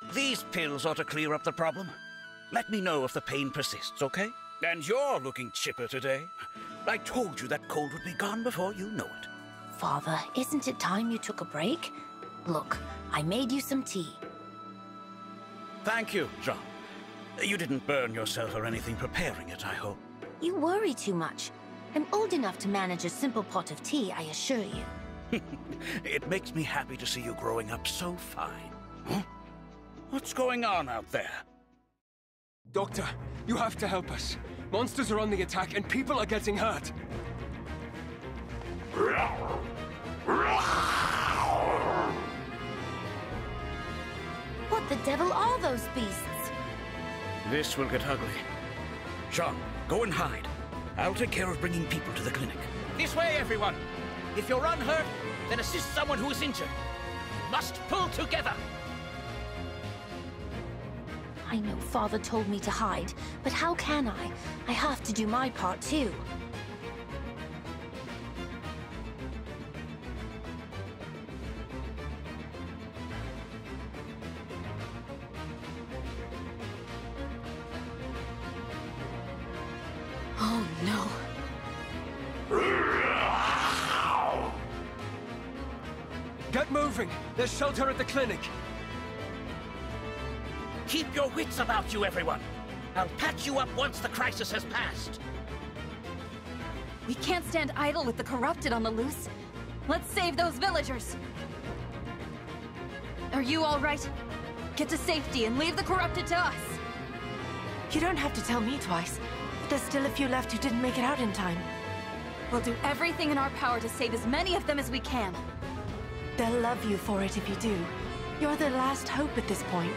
These pills ought to clear up the problem. Let me know if the pain persists, okay? And you're looking chipper today. I told you that cold would be gone before you know it. Father, isn't it time you took a break? Look, I made you some tea. Thank you, Jean. You didn't burn yourself or anything preparing it, I hope. You worry too much. I'm old enough to manage a simple pot of tea, I assure you. It makes me happy to see you growing up so fine. Huh? What's going on out there? Doctor, you have to help us. Monsters are on the attack and people are getting hurt. What the devil are those beasts? This will get ugly. Jean, go and hide. I'll take care of bringing people to the clinic. This way, everyone! If you're unhurt, then assist someone who is injured. Must pull together! I know Father told me to hide, but how can I? I have to do my part too. Oh no. Get moving! There's shelter at the clinic! Keep your wits about you, everyone! I'll patch you up once the crisis has passed. We can't stand idle with the corrupted on the loose. Let's save those villagers! Are you all right? Get to safety and leave the corrupted to us! You don't have to tell me twice. There's still a few left who didn't make it out in time. We'll do everything in our power to save as many of them as we can. They'll love you for it if you do. You're their last hope at this point.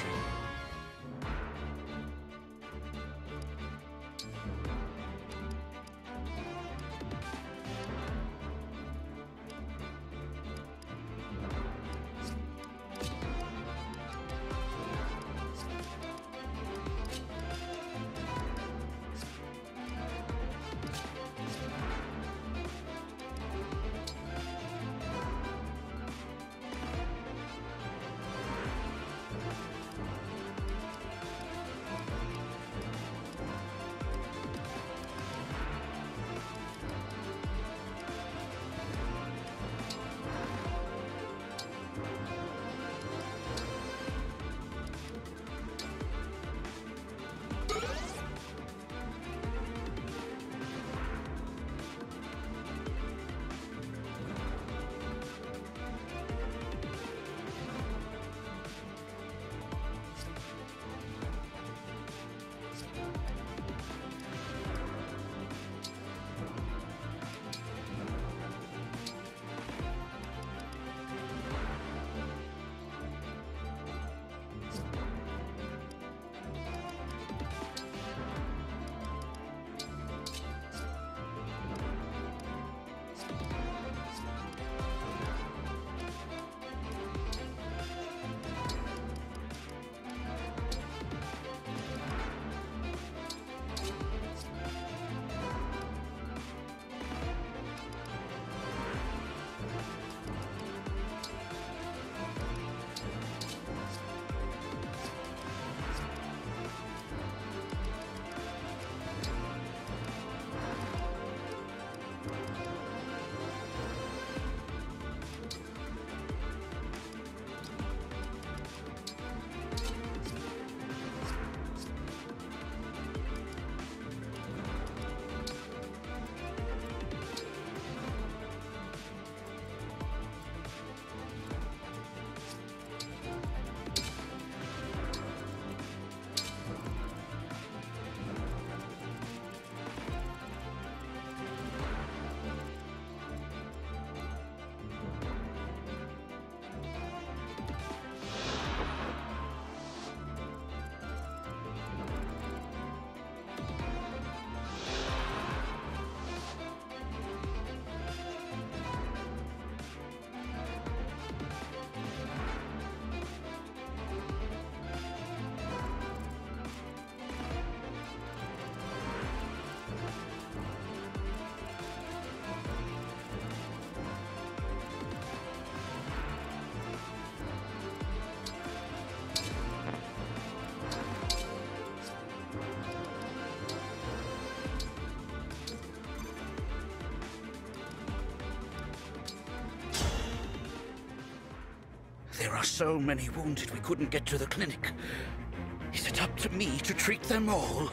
There are so many wounded we couldn't get to the clinic. Is it up to me to treat them all?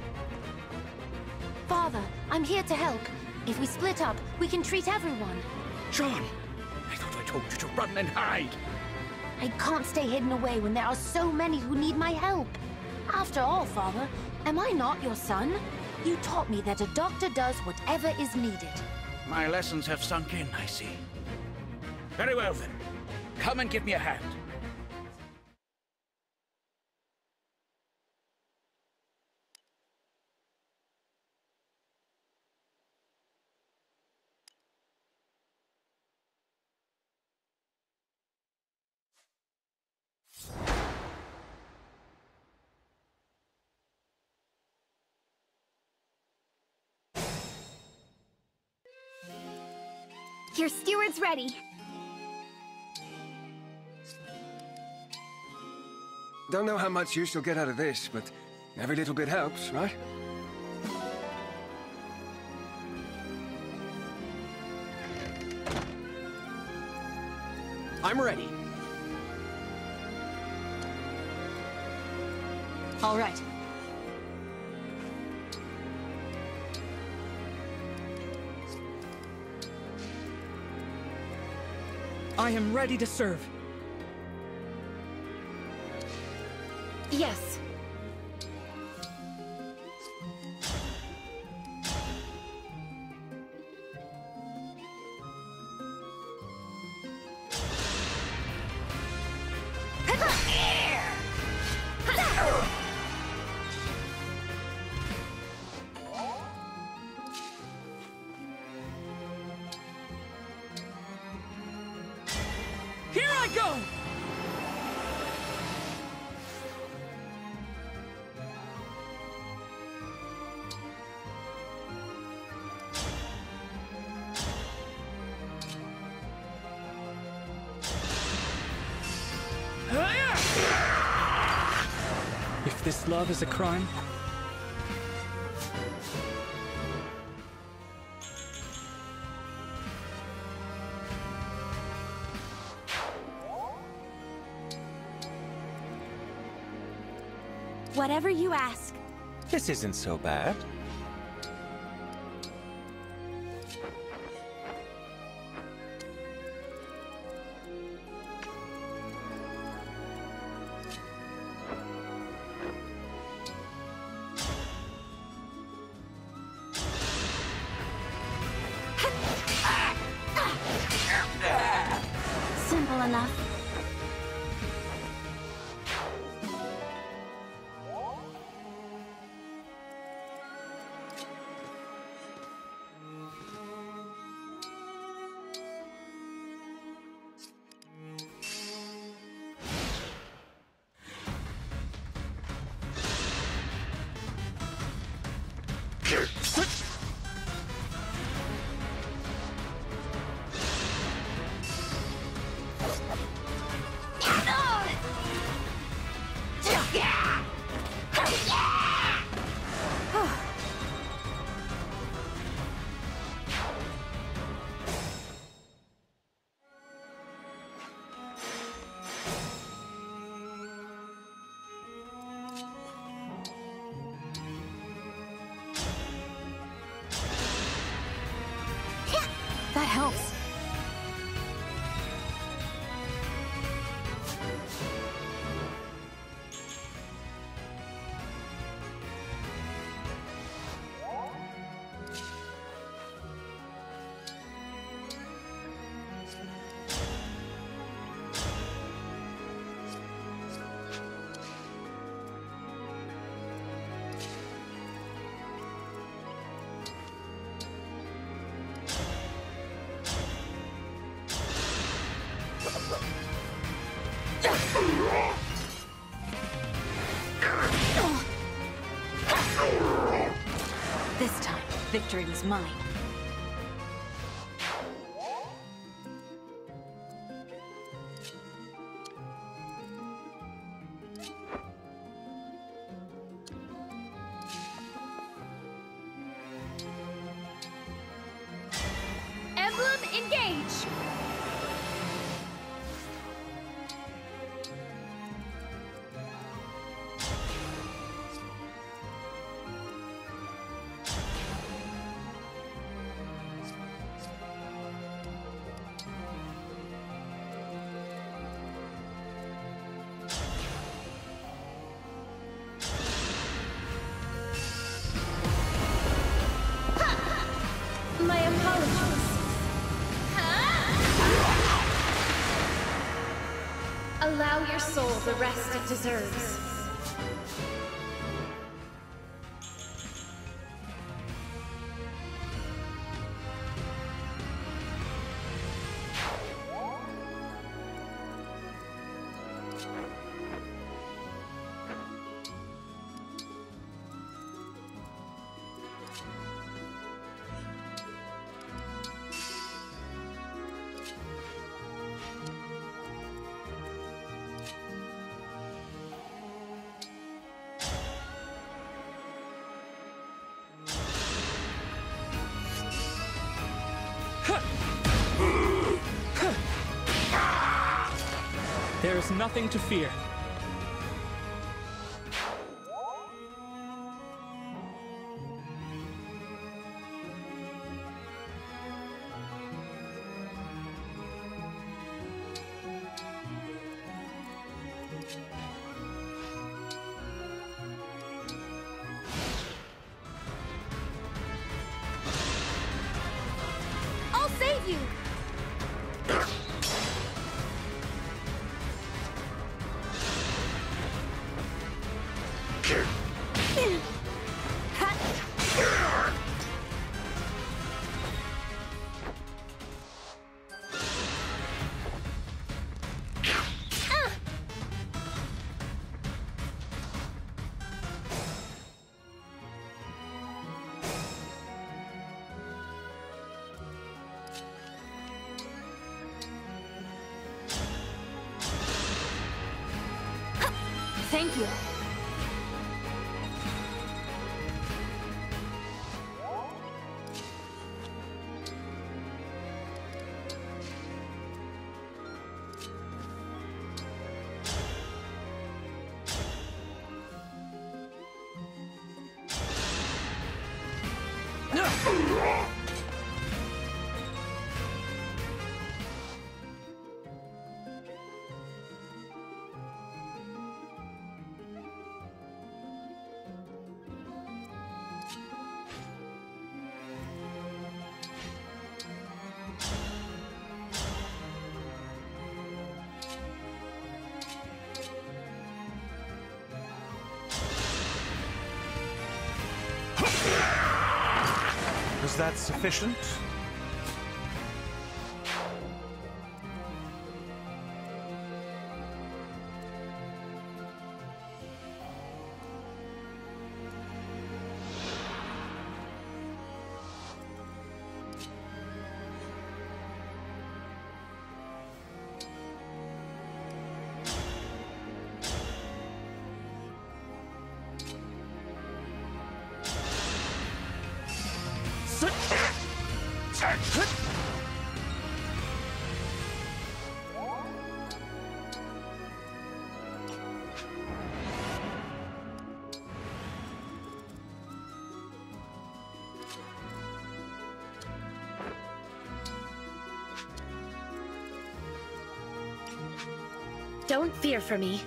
Father, I'm here to help. If we split up, we can treat everyone. John! I thought I told you to run and hide! I can't stay hidden away when there are so many who need my help. After all, Father, am I not your son? You taught me that a doctor does whatever is needed. My lessons have sunk in, I see. Very well then. Come and give me a hand. Your steward's ready. Don't know how much use you'll get out of this, but every little bit helps, right? I'm ready. All right. I am ready to serve. Yes. Here I go! If this love is a crime, Whatever you ask. This isn't so bad. Simple enough. That helps. This time, victory was mine. Emblem engage! Allow your soul the rest it deserves. There is nothing to fear. I'll save you! Thank you. Was that sufficient? Don't fear for me.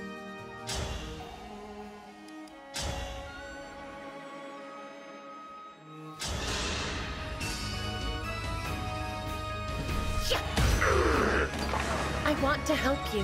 I want to help you.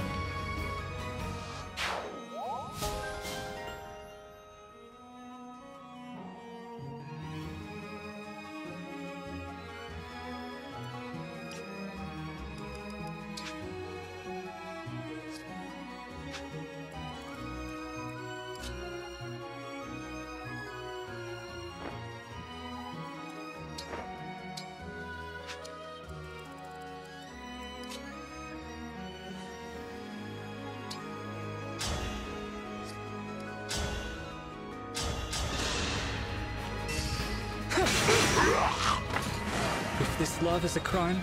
If this love is a crime,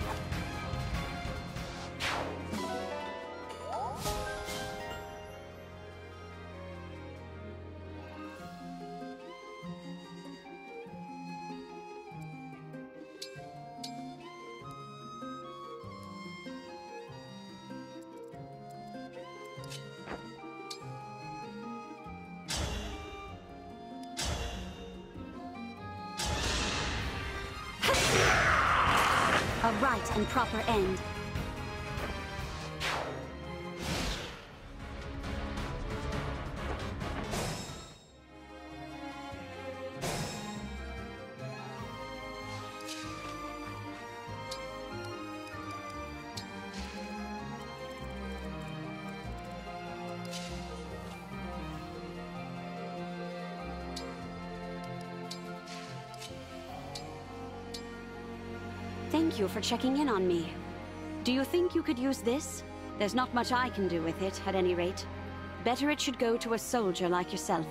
A right and proper end. Thank you for checking in on me. Do you think you could use this? There's not much I can do with it, at any rate. Better it should go to a soldier like yourself.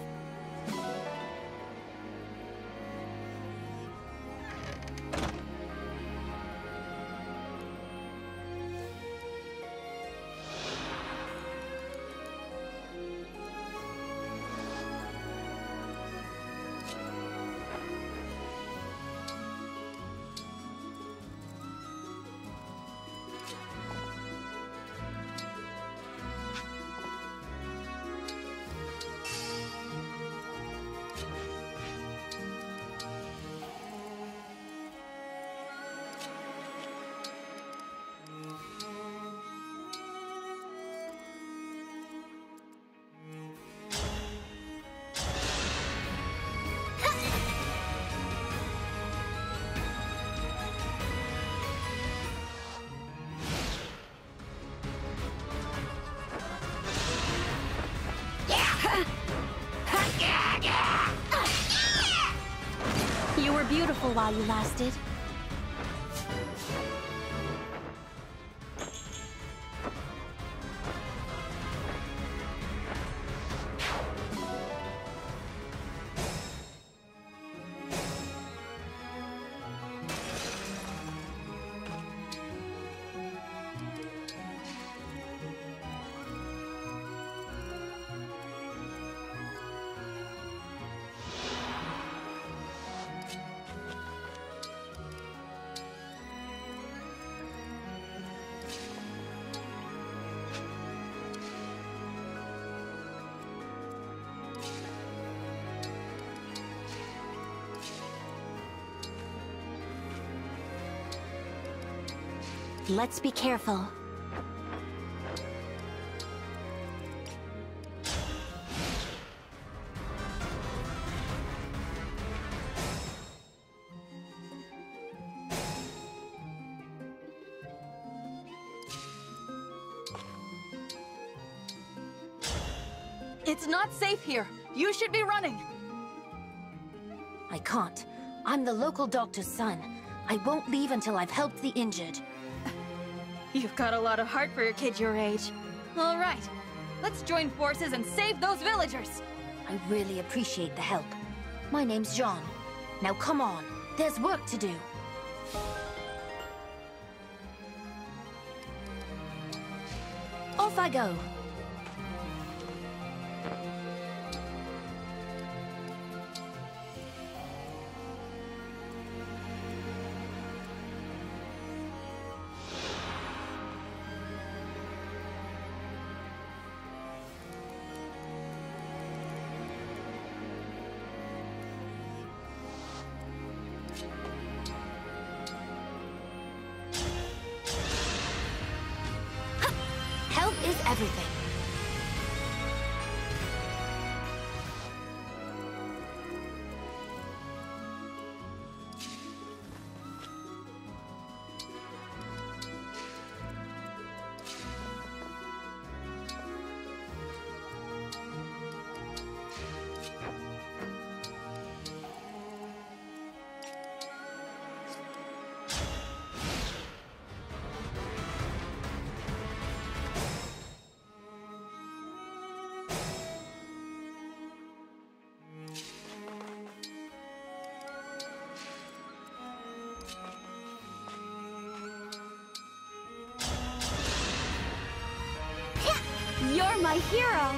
You were beautiful while you lasted. Let's be careful. It's not safe here. You should be running. I can't. I'm the local doctor's son. I won't leave until I've helped the injured. You've got a lot of heart for a kid your age. All right, let's join forces and save those villagers. I really appreciate the help. My name's John. Now come on, there's work to do. Off I go. Help is everything. You're my hero!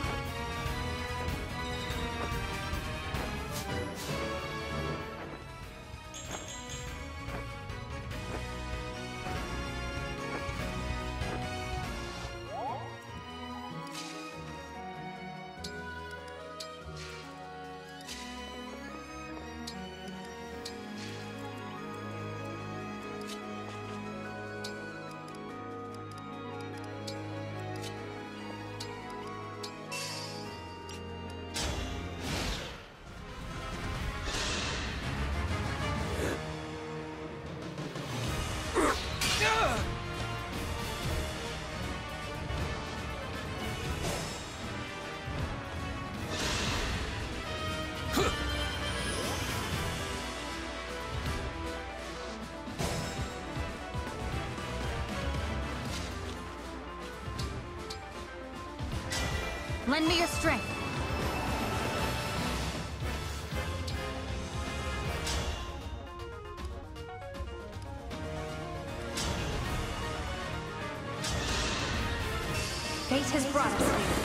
Lend me your strength. Fate has brought us here.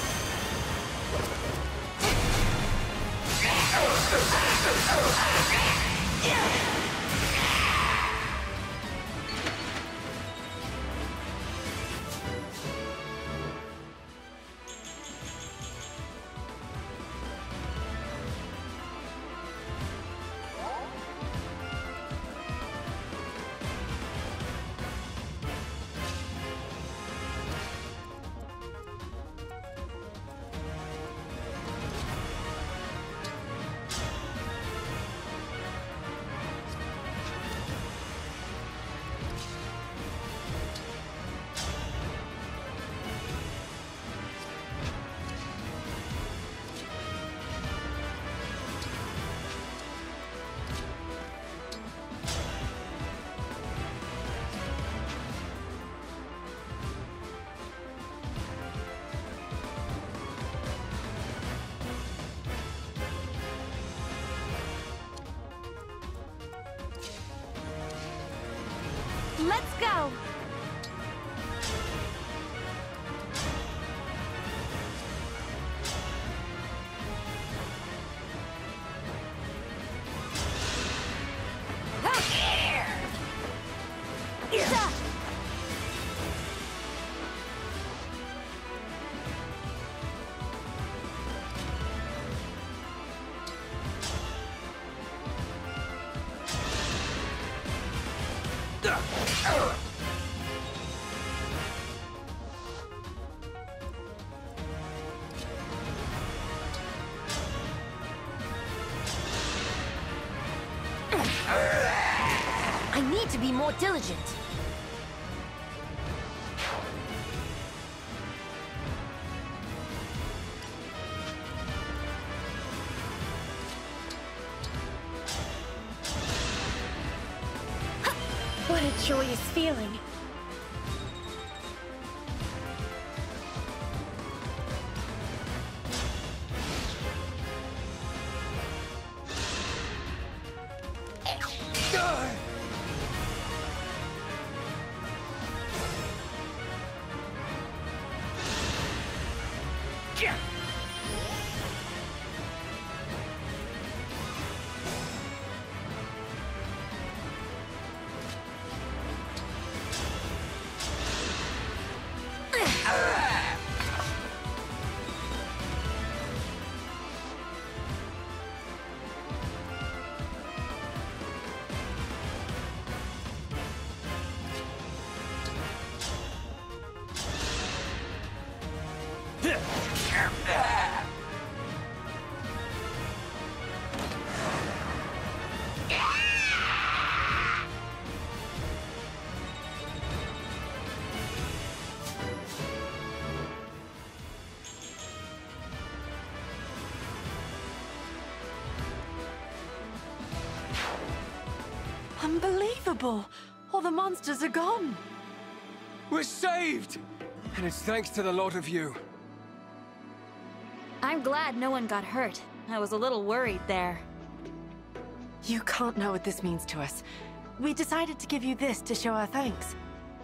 Let's go! I need to be more diligent. What a joyous feeling. Unbelievable! All the monsters are gone! We're saved! And it's thanks to the lot of you. I'm glad no one got hurt. I was a little worried there. You can't know what this means to us. We decided to give you this to show our thanks.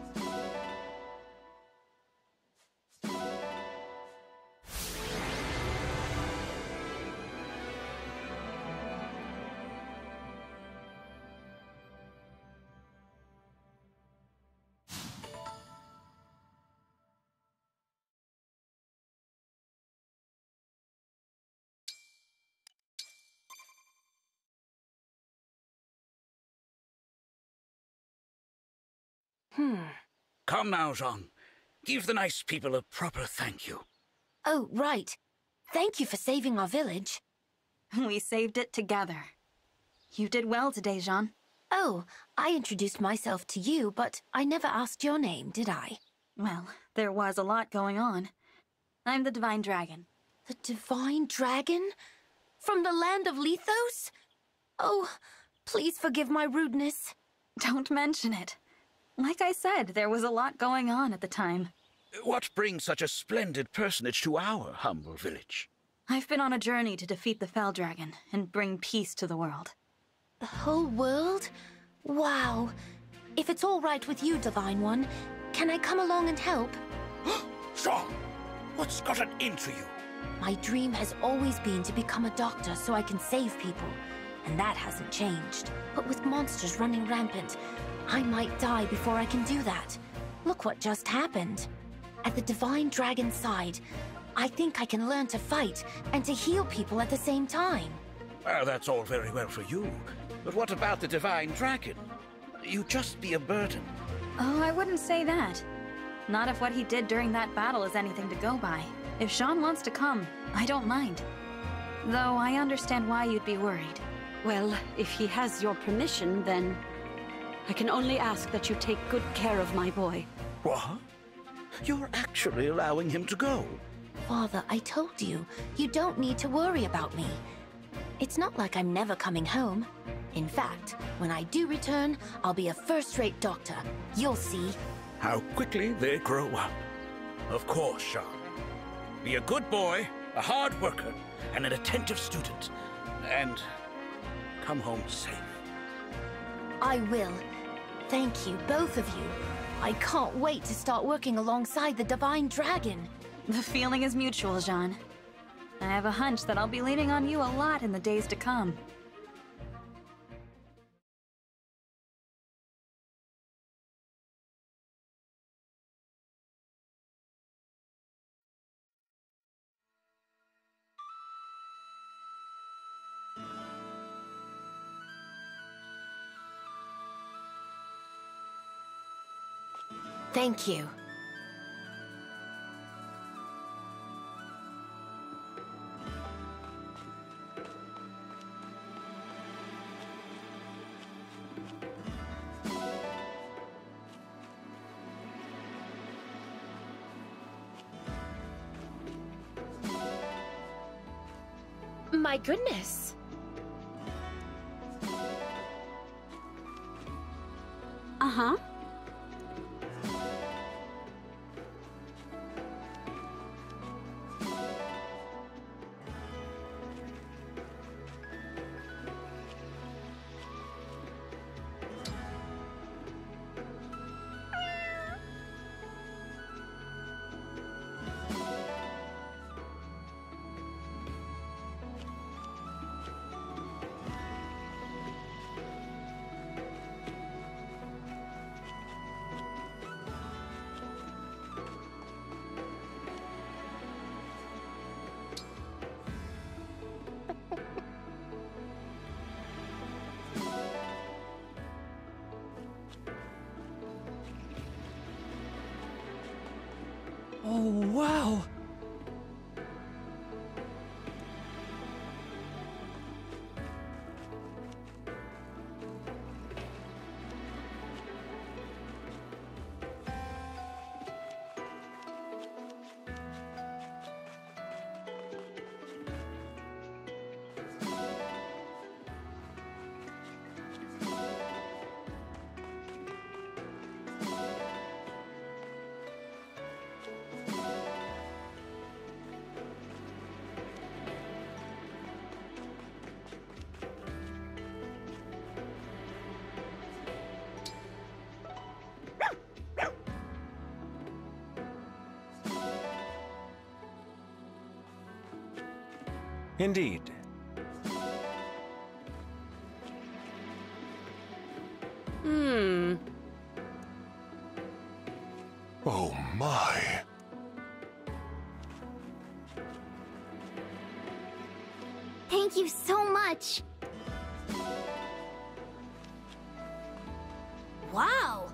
Come now, Jean. Give the nice people a proper thank you. Oh, right. Thank you for saving our village. We saved it together. You did well today, Jean. Oh, I introduced myself to you, but I never asked your name, did I? Well, there was a lot going on. I'm the Divine Dragon. The Divine Dragon? From the land of Lethos? Oh, please forgive my rudeness. Don't mention it. Like I said, there was a lot going on at the time. What brings such a splendid personage to our humble village? I've been on a journey to defeat the Fell Dragon and bring peace to the world. The whole world? Wow. If it's all right with you, Divine One, can I come along and help? Shaw, what's gotten into you? My dream has always been to become a doctor so I can save people, and that hasn't changed. But with monsters running rampant, I might die before I can do that. Look what just happened. At the Divine Dragon's side, I think I can learn to fight and to heal people at the same time. Well, that's all very well for you. But what about the Divine Dragon? You'd just be a burden. Oh, I wouldn't say that. Not if what he did during that battle is anything to go by. If Sean wants to come, I don't mind. Though I understand why you'd be worried. Well, if he has your permission, then I can only ask that you take good care of my boy. What? You're actually allowing him to go? Father, I told you, you don't need to worry about me. It's not like I'm never coming home. In fact, when I do return, I'll be a first-rate doctor. You'll see. How quickly they grow up. Of course, Sean. Be a good boy, a hard worker, and an attentive student. And come home safe. I will. Thank you, both of you. I can't wait to start working alongside the Divine Dragon. The feeling is mutual, Jean. I have a hunch that I'll be leaning on you a lot in the days to come. Thank you. My goodness. Uh-huh. Oh, wow! Indeed. Oh my. Thank you so much. Wow.